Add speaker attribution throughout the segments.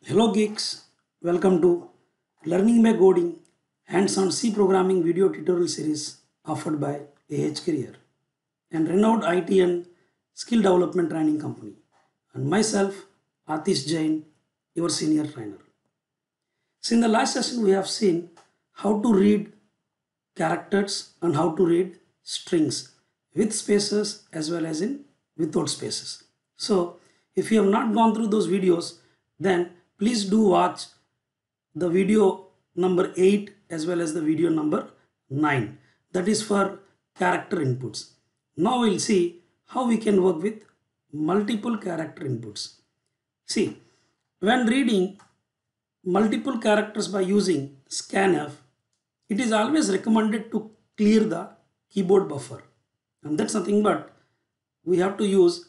Speaker 1: Hello geeks, welcome to Learning by Coding hands-on C programming video tutorial series offered by AH Career and renowned IT and skill development training company, and myself Atish Jain, your senior trainer. So in the last session we have seen how to read characters and how to read strings with spaces as well as in without spaces. So if you have not gone through those videos, then please do watch the video number 8 as well as the video number 9, that is for character inputs. Now we'll see how we can work with multiple character inputs. See, when reading multiple characters by using scanf, it is always recommended to clear the keyboard buffer, and that's nothing but we have to use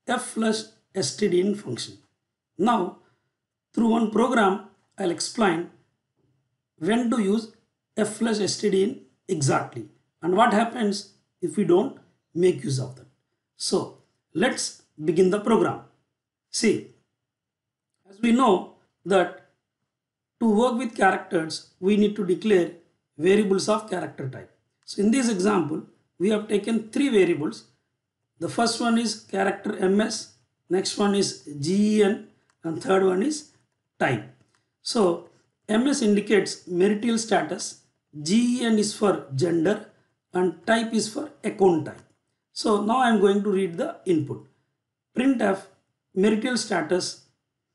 Speaker 1: f/stdin function. Now through one program I'll explain when to use f/stdin exactly and what happens if we don't make use of that. So let's begin the program. See, as we know that to work with characters we need to declare variables of character type. So in this example we have taken three variables. The first one is character ms, next one is gen, and third one is type. So ms indicates marital status, gen is for gender, and type is for account type. So now I am going to read the input. Printf marital status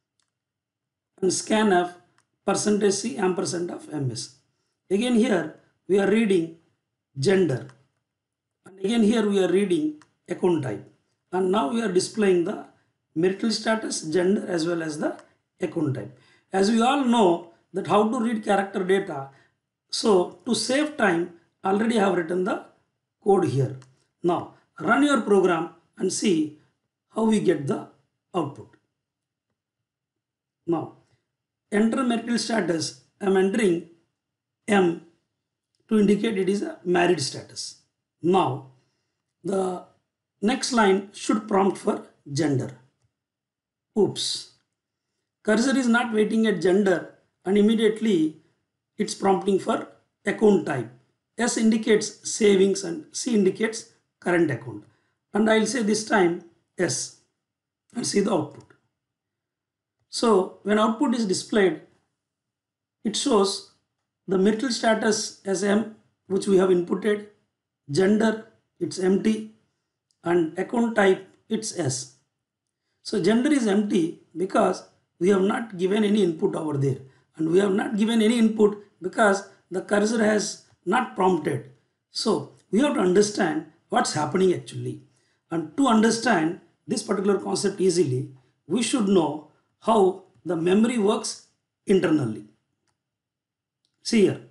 Speaker 1: and scanf %c ampersand of ms. Again here we are reading gender, and again here we are reading account type, and now we are displaying the marital status, gender as well as the account type. As we all know that how to read character data, so to save time already I have written the code here. Now run your program and see how we get the output. Now enter marital status, I am entering M to indicate it is a married status. Now the next line should prompt for gender. Oops, cursor is not waiting at gender and immediately it's prompting for account type. S indicates savings and C indicates current account, and I'll say this time S and see the output. So when output is displayed, it shows the marital status as M, which we have inputted, gender it's empty, and account type it's S. So gender is empty because we have not given any input over there, and we have not given any input because the cursor has not prompted. So we have to understand what's happening actually, and to understand this particular concept easily we should know how the memory works internally. See here.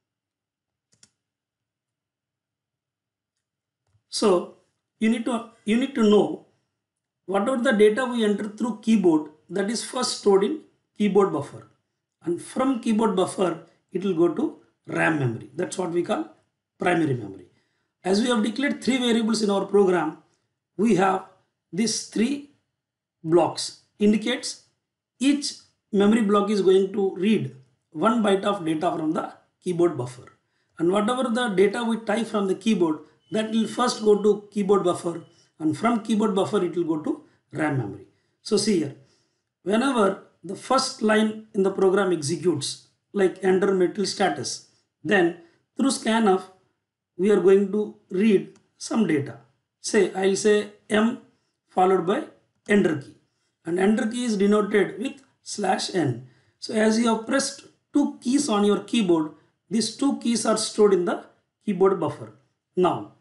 Speaker 1: So you need to know whatever the data we enter through keyboard, that is first stored in keyboard buffer, and from keyboard buffer it will go to RAM memory. That's what we call primary memory. As we have declared three variables in our program, we have these three blocks. Indicates each memory block is going to read 1 byte of data from the keyboard buffer, and whatever the data we type from the keyboard, that will first go to keyboard buffer, and from keyboard buffer it will go to RAM memory. So see here, whenever the first line in the program executes, like enter marital status, then through scanf we are going to read some data. Say I'll say M followed by enter key, and enter key is denoted with /n. So as you have pressed two keys on your keyboard, these two keys are stored in the keyboard buffer. Now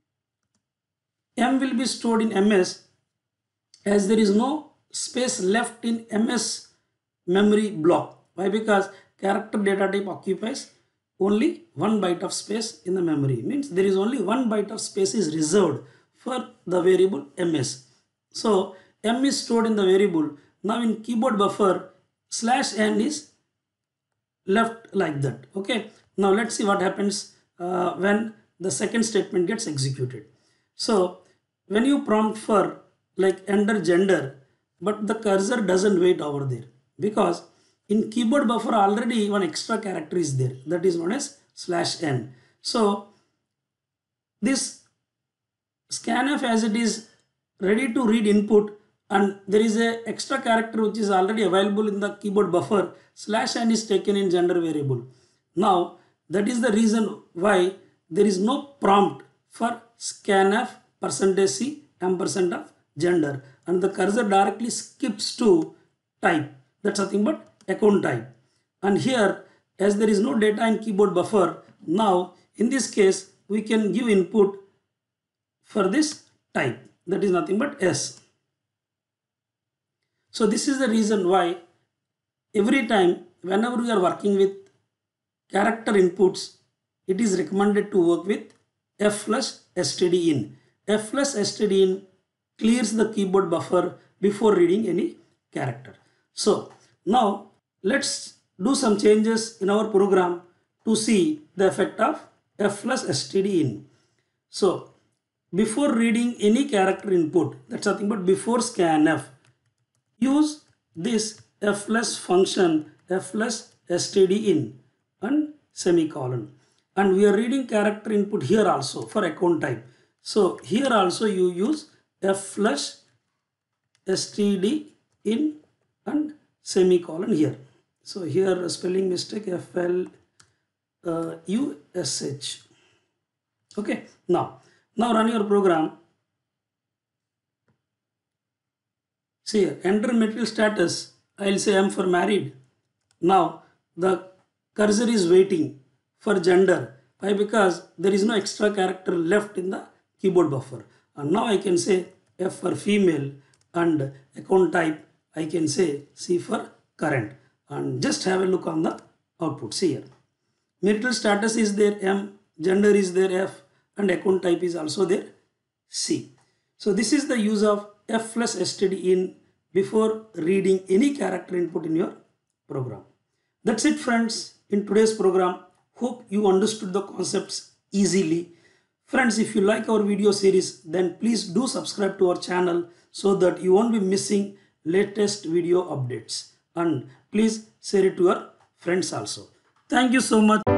Speaker 1: M will be stored in MS, as there is no space left in MS memory block. Why? Because character data type occupies only 1 byte of space in the memory. Means there is only 1 byte of space is reserved for the variable MS. So M is stored in the variable. Now in keyboard buffer /n is left like that. Okay. Now let's see what happens when the second statement gets executed. So when you prompt for like enter gender, but the cursor doesn't wait over there because in keyboard buffer already one extra character is there, that is known as /n. So this scanf, as it is ready to read input and there is a extra character which is already available in the keyboard buffer, /n is taken in gender variable. Now that is the reason why there is no prompt for scanf %c ampersand of gender, and the cursor directly skips to type, that's nothing but account type. And here, as there is no data in keyboard buffer, now in this case we can give input for this type, that is nothing but S. So this is the reason why every time whenever we are working with character inputs, it is recommended to work with f+stdin. f+stdin clears the keyboard buffer before reading any character. So now let's do some changes in our program to see the effect of f+stdin. So before reading any character input, that's nothing but before scanf, use this f+ function f+stdin and semicolon. And we are reading character input here also for account type. So here also you use f+stdin and semicolon here. So here spelling mistake, FLUSH. Okay, now run your program. See here, enter material status. I'll say I'm for married. Now the cursor is waiting for gender. Why? Because there is no extra character left in the keyboard buffer. And now I can say F for female and account type I can say C for current. And just have a look on the output. See here, marital status is there M, gender is there F, and account type is also there C. So this is the use of f+stdin before reading any character input in your program. That's it friends in today's program. Hope you understood the concepts easily. Friends, if you like our video series, then please do subscribe to our channel so that you won't be missing latest video updates. And please share it to your friends also. Thank you so much.